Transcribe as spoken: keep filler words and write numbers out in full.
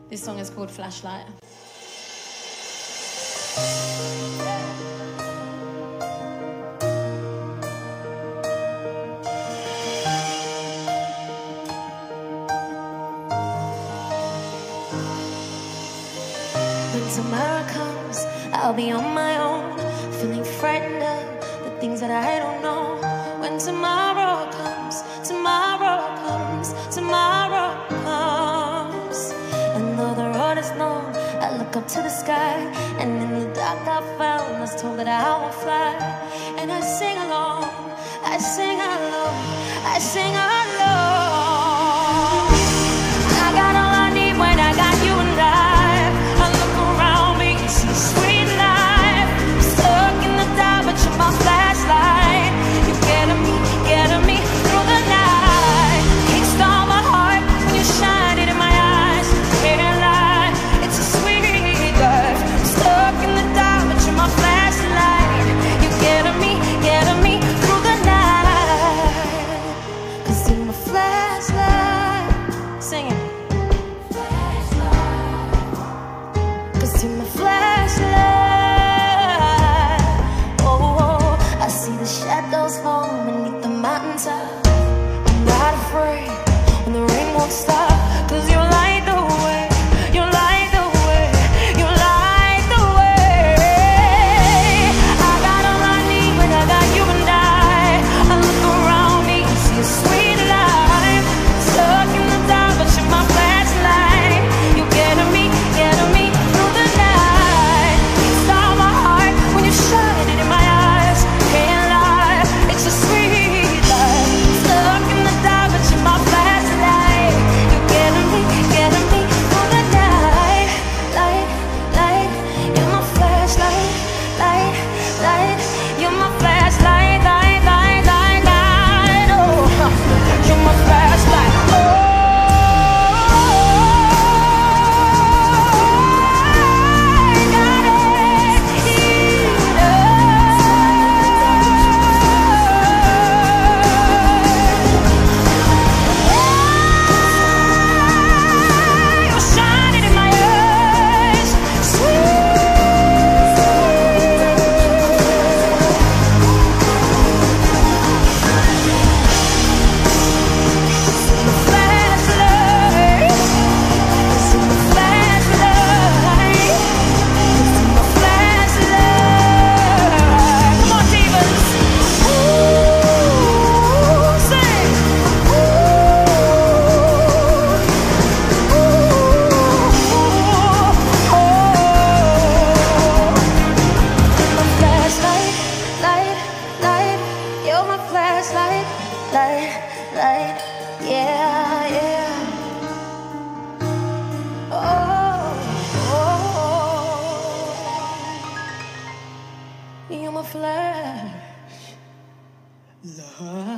This song is called Flashlight. When tomorrow comes, I'll be on my own, feeling frightened of the things that I don't know. When tomorrow comes, tomorrow comes, tomorrow comes, and though the road is long, I look up to the sky, and in the dark I found, I was told that I will fly. And I sing along, I sing along, I sing along. I got all I need when I got you and I. I look around me and see sweet life. Stuck in the dark, but you're my flashlight. You're getting me, getting me through the night. Kickstart my heart when you shine it in my eyes. Can't lie, it's a sweet life. Stuck in the dark, but you're my flashlight. You're getting me, getting me through the night. 'Cause you're my flashlight. Sing it. In my flashlight, oh, oh, I see the shadows fall beneath the mountaintop. I'm not afraid when the rain won't stop, 'cause you light the way, you light the way, you light the way. I got all I need when I got you and I. I look around me and see a sweet life. Stuck in the dark, but you're my flashlight. You getting me, getting me through the night. Start my heart when you shine it in my eyes. Can't lie, it's a sweet life. Stuck in the dark, but you're my flashlight. You getting me, getting me through the night. Light, light, you're my flashlight. Light, light, you're my flashlight. Light, light, light, light, oh, you're my flashlight. Oh. You're my flash. Love.